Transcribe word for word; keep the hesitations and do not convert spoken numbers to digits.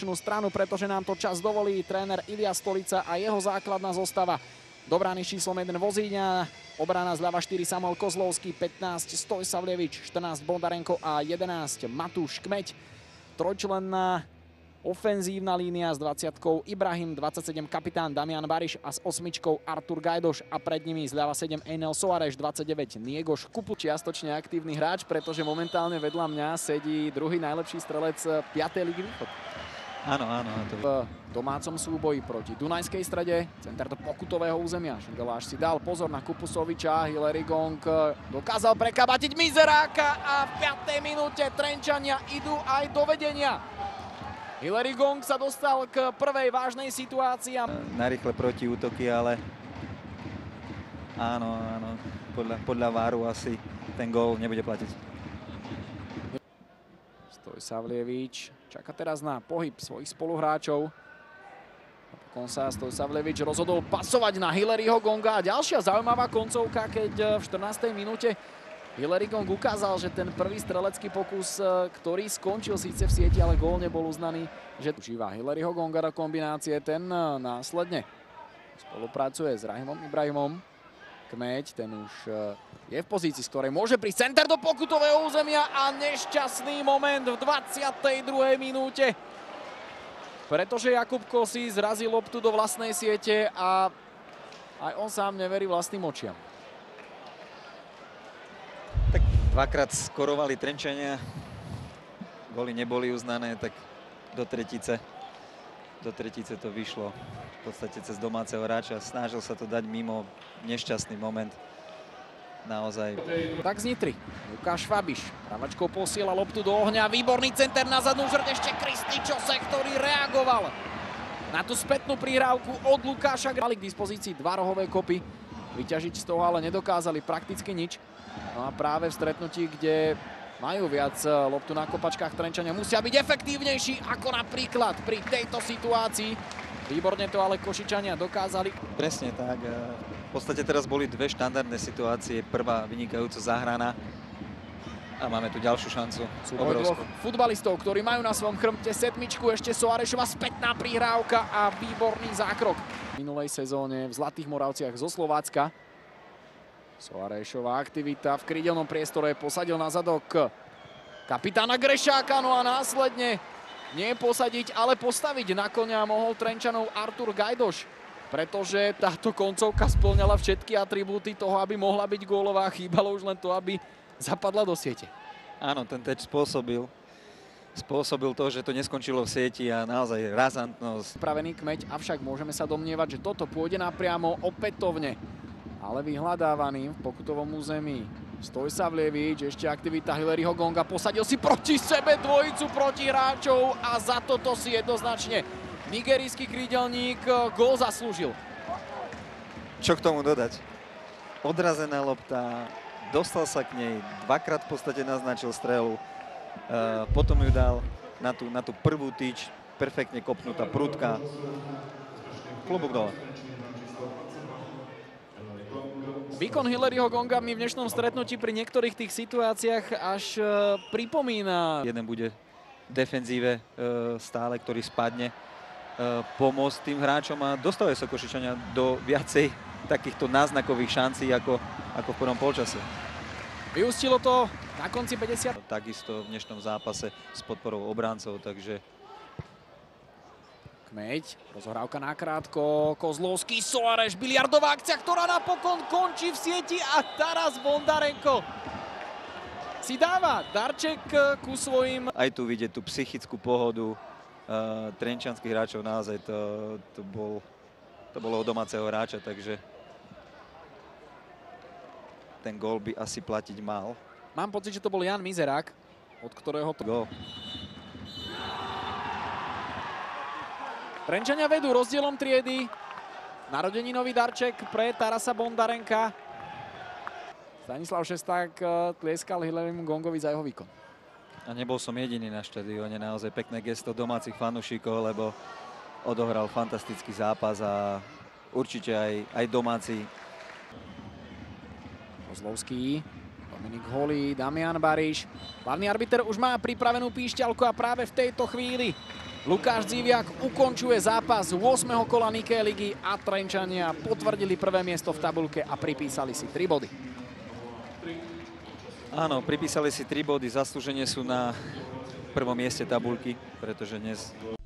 opačnú stranu, pretože nám to čas dovolí. Tréner Ilia Stolica a jeho základná zostava. Do brány číslom jeden Vozíňa, obrana zľava štyri Samuel Kozlovský, pätnásť Stojsavljevič, štrnásť Bondarenko a jedenásť Matúš Kmeď. Trojčlenná ofenzívna línia s dvadsiatkou Ibrahim, dvadsaťsedem kapitán Damian Bariš a s osmičkou Artur Gajdoš a pred nimi zľava sedem Enel Soares, dvadsaťdeväť Niegoš Kupu. Čiastočne aktívny hráč, pretože momentálne vedľa mňa sedí druhý najlepší strelec piatej ligy Východ. Áno, áno. To... V domácom súboji proti Dunajskej Strede, center do pokutového územia. Šindeláš si dal pozor na Kupusoviča, Hillary Gong dokázal prekabatiť Mizeráka a v piatej minúte Trenčania idú aj do vedenia. Hillary Gong sa dostal k prvej vážnej situácii. Narýchle protiútoky, ale áno, áno, podľa, podľa váru asi ten gól nebude platiť. Stojsavljevič čaká teraz na pohyb svojich spoluhráčov. Napokon sa Stojsavljevič rozhodol pasovať na Hillaryho Gonga. A ďalšia zaujímavá koncovka, keď v štrnástej minúte Hillary Gong ukázal, že ten prvý strelecký pokus, ktorý skončil síce v sieti, ale gól nebol uznaný, že užíva Hillaryho Gonga do kombinácie. Ten následne spolupracuje s Rahimom Ibrahimom. Kmeď, ten už je v pozícii, z ktorej môže prísť center do pokutového územia a nešťastný moment v dvadsiatej druhej minúte. Pretože Jakub Kosí zrazil loptu do vlastnej siete a aj on sám neverí vlastným očiam. Tak dvakrát skorovali Trenčania, góly neboli uznané, tak do tretice, do tretice to vyšlo v podstate cez domáceho hráča. Snažil sa to dať mimo, nešťastný moment. Naozaj. Tak z Nitry. Lukáš Fabiš pravačkou posiela loptu do ohňa. Výborný center na zadnú žrť. Ešte Kristý Čose, ktorý reagoval na tú spätnú prihrávku od Lukáša. Mali k dispozícii dva rohové kopy. Vyťažiť z toho ale nedokázali prakticky nič. No a práve v stretnutí, kde majú viac loptu na kopačkách, Trenčania musia byť efektívnejší ako napríklad pri tejto situácii. Výborne to ale Košičania dokázali. Presne tak. V podstate teraz boli dve štandardné situácie. Prvá vynikajúco zahraná a máme tu ďalšiu šancu. Súboj dvoch futbalistov, ktorí majú na svojom chrbte sedmičku. Ešte Soarešova spätná prihrávka a výborný zákrok. V minulej sezóne v Zlatých Moravciach zo Slovácka. Soarešova aktivita v krídelnom priestore posadil na zadok kapitána Grešáka, no a následne nie posadiť, ale postaviť na koňa mohol Trenčanov Artur Gajdoš, pretože táto koncovka spĺňala všetky atribúty toho, aby mohla byť gólová. Chýbalo už len to, aby zapadla do siete. Áno, ten teč spôsobil. Spôsobil to, že to neskončilo v sieti a naozaj razantnosť. Pravený Kmeď, avšak môžeme sa domnievať, že toto pôjde napriamo opätovne. Ale vyhľadávaný v pokutovom území Stojsavljevič, ešte aktivita Hillaryho Gonga, posadil si proti sebe dvojicu protihráčov a za toto si jednoznačne nigerijský krídelník gól zaslúžil. Čo k tomu dodať? Odrazená lopta, dostal sa k nej, dvakrát v podstate naznačil strelu, uh, potom ju dal na tú, na tú prvú tyč, perfektne kopnutá prudka. Klobúk dole. Výkon Hillaryho Gonga mi v dnešnom stretnutí pri niektorých tých situáciách až uh, pripomína. Jeden bude v defenzíve uh, stále, ktorý spadne, uh, pomôcť tým hráčom a dostávajú sa Košičania do viacej takýchto náznakových šancí ako, ako v prvom polčase. Vyústilo to na konci päťdesiat. Takisto v dnešnom zápase s podporou obráncov, takže Kmeď, rozohrávka nakrátko, Kozlovský, Soares, biliardová akcia, ktorá napokon končí v sieti a teraz Bondarenko si dáva darček ku svojim. Aj tu vidieť tú psychickú pohodu uh, trenčanských hráčov, naozaj to, to, bol, to bolo od domáceho hráča, takže ten gól by asi platiť mal. Mám pocit, že to bol Jan Mizerák, od ktorého to gól. Trenčania vedú rozdielom triedy. Narodeninový darček pre Tarasa Bondarenka. Stanislav Šesták tlieskal Hillarymu Gongovi za jeho výkon. A nebol som jediný na štadióne, naozaj pekné gesto domácich fanúšikov, lebo odohral fantastický zápas a určite aj, aj domáci. Kozlovský Dominik Holý, Damian Bariš. Hlavný arbiter už má pripravenú píšťalku a práve v tejto chvíli Lukáš Dziviak ukončuje zápas ôsmeho kola Nike ligy a Trenčania potvrdili prvé miesto v tabuľke a pripísali si tri body. Áno, pripísali si tri body, zaslúžene sú na prvom mieste tabuľky, pretože dnes